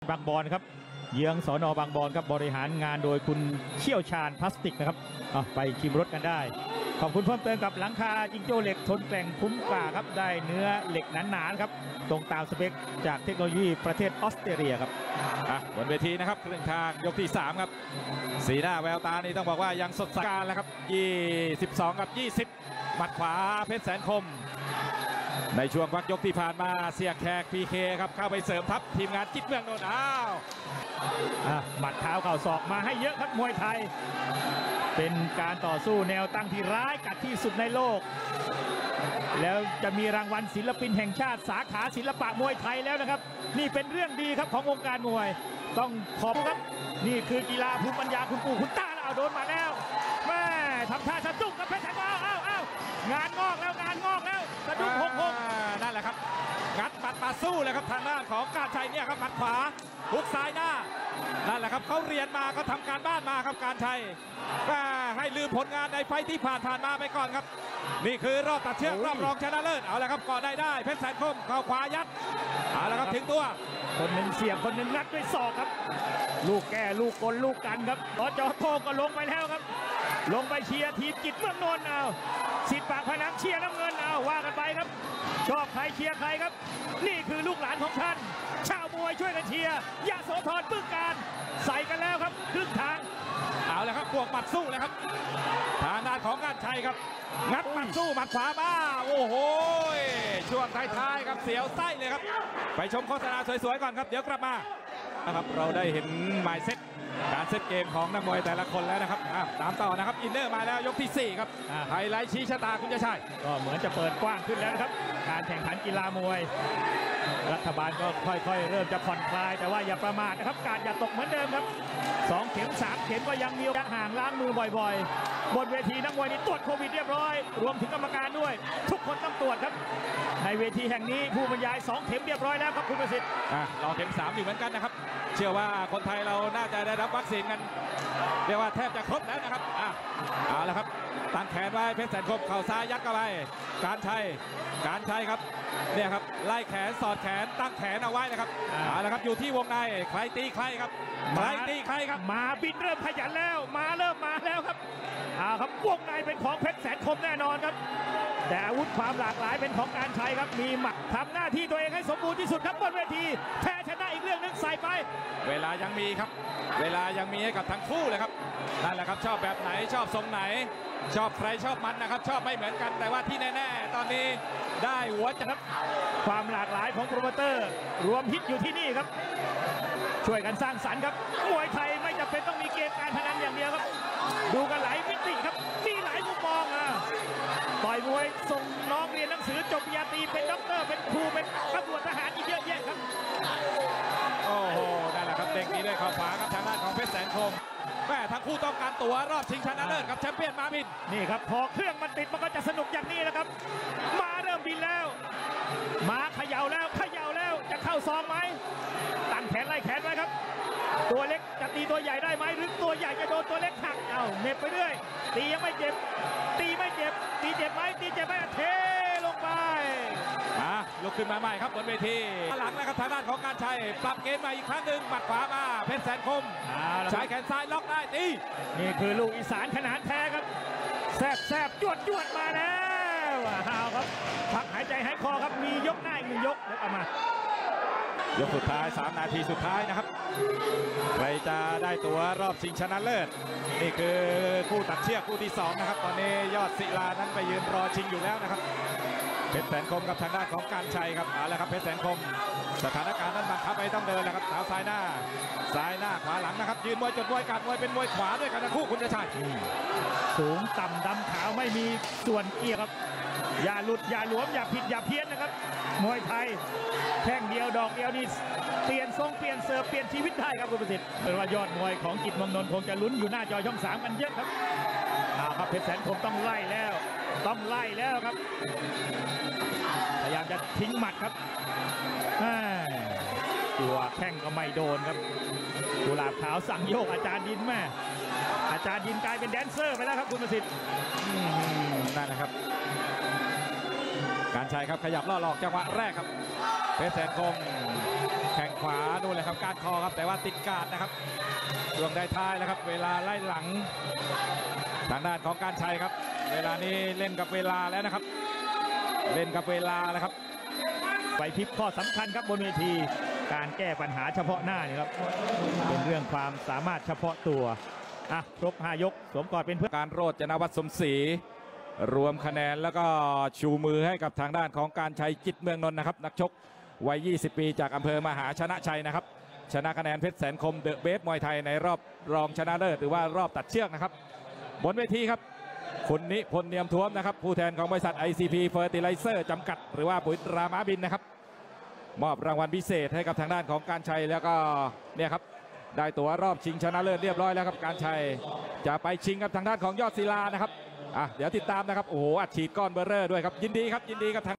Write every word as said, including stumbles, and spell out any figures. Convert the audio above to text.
บางบอนครับเยื้องสน.บางบอนครับบริหารงานโดยคุณเชี่ยวชาญพลาสติกนะครับไปชิมรสกันได้ขอบคุณเพิ่มเติมกับหลังคาจิงโจ้เหล็กทนแกร่งคุ้มกว่าครับได้เนื้อเหล็กหนาๆครับตรงตามสเปคจากเทคโนโลยีประเทศออสเตรเลียครับบนเวทีนะครับครึ่งทางยกที่สามครับสีหน้าแววตานี่ต้องบอกว่ายังสดใสแล้วครับยี่สิบสองกับยี่สิบหมัดขวาเพชรแสนคมในช่วงพักยกที่ผ่านมาเสียแขก พี เค ครับเข้าไปเสริมทัพทีมงานจิตเมืองนนท์อ้าวหมัดเท้าเข่าศอกมาให้เยอะครับมวยไทยเป็นการต่อสู้แนวตั้งที่ร้ายกาจที่สุดในโลกแล้วจะมีรางวัลศิลปินแห่งชาติสาขาศิลปะมวยไทยแล้วนะครับนี่เป็นเรื่องดีครับของวงการมวยต้องขอบคุณครับนี่คือกีฬาภูมิปัญญาคุณปู่คุณตาเอาโดนมาแล้วแม่ทำท่าสะดุ้งกับเพชรแสนคมอ้าวอ้าวงานงอกแล้วงานงอกแล้วสะดุ้งหกหกนั่นแหละครับงัดหมัดมาสู้เลยครับทางด้านของการชัยเนี่ยครับหมัดขวาหุกซ้ายหน้านั่นแหละครับเขาเรียนมาเขาทำการบ้านมาครับการชัยให้ลืมผลงานในไฟที่ผ่านผ่านมาไปก่อนครับนี่คือรอบตัดเชือกรอบรองชนะเลิศเอาละครับก่อนได้ได้เพชรแสนคมเข้าขวายัดเอาละครับถึงตัวคนหนึ่งเสียบคนหนึ่งงัดด้วยศอกครับลูกแก่ลูกกลลูกกันครับตจโทก็ลงไปแล้วครับลงไปเชียร์ทีมจิตเมืองนนท์เอาสิทธิ์ปากพนังเชียร์น้ำเงินเอาว่ากันไปครับชอบใครเชียร์ใครครับนี่คือลูกหลานของท่านชาวมวยช่วยกันเชียร์ยะโสธรบึ้งการใส่กันแล้วครับครึ่งทางเอาละครับบวกหมัดสู้เลยครับทางด้านของการชัยครับงัดหมัดสู้หมัดขวามาโอ้โหช่วงท้ายๆครับเสียวไส้เลยครับไปชมโฆษณาสวยๆก่อนครับเดี๋ยวกลับมานะครับเราได้เห็นหมายเซตการเซตเกมของนักมวยแต่ละคนแล้วนะครับตามต่อนะครับอินเนอร์มาแล้วยกที่สี่ครับไฮไลท์ชี้ชะตาคุณจะใช่ก็เหมือนจะเปิดกว้างขึ้นแล้วนะครับการแข่งขันกีฬามวยรัฐบาลก็ค่อยๆเริ่มจะผ่อนคลายแต่ว่าอย่าประมาทนะครับการอย่าตกเหมือนเดิมครับสองเข็มสามเข็มก็ยังมีการห่างล้างมือบ่อยๆบนเวทีนักมวยนี่ตรวจโควิดเรียบร้อยรวมถึงกรรมการด้วยทุกคนต้องตรวจครับในเวทีแห่งนี้ผู้บรรยายสองเข็มเรียบร้อยแล้วครับคุณประสิทธิ์รอเข็มสามอยู่เหมือนกันนะครับเชื่อว่าคนไทยเราน่าจะได้รับวัคซีนกันเรียกว่าแทบจะครบแล้วนะครับอ่ะเอาละครับตั้งแขนไว้เพชรแสนคมเข่าซ้ายยัดเข้าไปการชัยการชัยครับเนี่ยครับไล่แขนสอดแขนตั้งแขนเอาไว้นะครับเอาละครับอยู่ที่วงในใครตีใครครับใครตีใครครับมาบินเริ่มขยันแล้วมาเริ่มมาแล้วครับเอาครับวงในเป็นของเพชรแสนคมแน่นอนครับแต่อาวุธความหลากหลายเป็นของการชัยครับมีหมัดทำหน้าที่ตัวเองให้สมบูรณ์ที่สุดครับบนเวทีแพ้ชนะอีกเรื่องนึงใส่ไปเวลายังมีครับเวลายังมีให้กับทั้งคู่เลยครับนั่นแหละครับชอบแบบไหนชอบทรงไหนชอบใครชอบมันนะครับชอบไม่เหมือนกันแต่ว่าที่แน่ๆตอนนี้ได้หัวจะครับความหลากหลายของโปรโมเตอร์รวมฮิตอยู่ที่นี่ครับช่วยกันสร้างสรรค์ครับมวยไทยไม่จำเป็นต้องมีเกมการพนันอย่างเดียวครับดูกันหลายมิติครับมีหลายมุมมองอ่ะต่อยมวยส่งน้องเรียนหนังสือจบปริญญาตรีเป็นด็อกเตอร์เป็นครูเป็นตำรวจทหารอีกเยอะแยะครับโอ้โหนั่นแหละครับเด็กนี้ด้วยเข่าขวาครับทางด้านของเพชรแสนคมแม่ทั้งคู่ต้องการตั๋วรอบชิงชนะเลิศกับแชมเปี้ยนมาบินนี่ครับพอเครื่องมันติดมันก็จะสนุกอย่างนี้นะครับมาเริ่มบินแล้วมาเขย่าแล้วเขย่าแล้วจะเข้าซองไหมตั้งแขนไล่แขนไว้ครับตัวเล็กจะตีตัวใหญ่ได้ไหมหรือตัวใหญ่จะโดนตัวเล็กหักเอาเน็บไปเรื่อยตียังไม่เจ็บตีไม่เจ็บตีเจ็บไหมตีเจ็บไหมเทลงไปอ่ะลุกขึ้นมาใหม่ครับบนเวทีหลังนะครับทางด้านของการชัยปรับเกมมาอีกครั้งหนึ่งหมัดขวามาเพชรแสนคมใช้แขนซ้ายล็อกได้ตีนี่คือลูกอีสานขนาดแท้ครับแซบแซบจวดจวดมาแล้วฮาวครับพักหายใจหายคอครับมียกหน้าอีกหนึ่งยกแล้วเอามายกสุดท้ายสามนาทีสุดท้ายนะครับใครจะได้ตัวรอบชิงชนะเลิศนี่คือคู่ตัดเชือกคู่ที่สองนะครับตอนนี้ยอดศิลานั้นไปยืนรอชิงอยู่แล้วนะครับเพชรแสนคมกับทางด้านของการชัยครับเอาละครับเพชรแสนคมสถานการณ์นั้นบังคับไม่ต้องเดินแล้วครับเท้าซ้ายหน้าซ้ายหน้าขวาหลังนะครับยืนมวยจดมวยการมวยเป็นมวยขวาด้วยกันทั้งคู่คุณจะชัยสูงต่ำดำขาวไม่มีส่วนเกี่ยวครับอย่าหลุดอย่าหลวมอย่าผิดอย่าเพี้ยนนะครับมวยไทยแข้งเดียวดอกเดียวนี่เปลี่ยนทรงเปลี่ยนเสิร์ฟเปลี่ยนชีวิตได้ครับคุณประสิทธิ์เป็นว่ายอดมวยของจิตเมืองนนท์คงจะลุ้นอยู่หน้าจอช่องสามกันเยอะครับเอาครับเพชรแสนคมต้องไล่แล้วต้องไล่แล้วครับพยายามจะทิ้งหมัดครับตัวแข้งก็ไม่โดนครับกุหลาบขาวสั่งโยกอาจารย์ดินแม่อาจารย์ดินกลายเป็นแดนเซอร์ไปแล้วครับคุณประสิทธิ์นั่นนะครับการชัยครับขยับล่อหลอกจังหวะแรกครับเพชรแสนคมแข้งขวานู่นเลยครับการคอครับแต่ว่าติดการนะครับช่วงท้ายๆแล้วครับเวลาไล่หลังทางด้านของการชัยครับเวลานี้เล่นกับเวลาแล้วนะครับเล่นกับเวลาแล้วครับไปพลิกข้อสำคัญครับบนเวทีการแก้ปัญหาเฉพาะหน้านี่ครับเป็นเรื่องความสามารถเฉพาะตัวอ่ะครบห้ายกสวมกอดเป็นเพื่อนการโรจนวัฒน์สมศรีรวมคะแนนแล้วก็ชูมือให้กับทางด้านของการชัยจิตเมืองนนท์นะครับนักชกวัยยี่สิบปีจากอำเภอมหาชนะชัยนะครับชนะคะแนนเพชรแสนคมเดอะเบสมวยไทยในรอบรองชนะเลิศหรือว่ารอบตัดเชือกนะครับบนเวทีครับคุณนิพนธ์เนียมท้วมนะครับผู้แทนของบริษัท ไอ ซี พี Fertilizer จำกัดหรือว่าปุ๋ยตราม้าบินนะครับมอบรางวัลพิเศษให้กับทางด้านของการชัยแล้วก็เนี่ยครับได้ตั๋วรอบชิงชนะเลิศเรียบร้อยแล้วครับการชัยจะไปชิงกับทางด้านของยอดศิลานะครับอ่ะเดี๋ยวติดตามนะครับโอ้โหอัดฉีดก้อนเบอร์เรอร์ด้วยครับยินดีครับยินดีกับทาง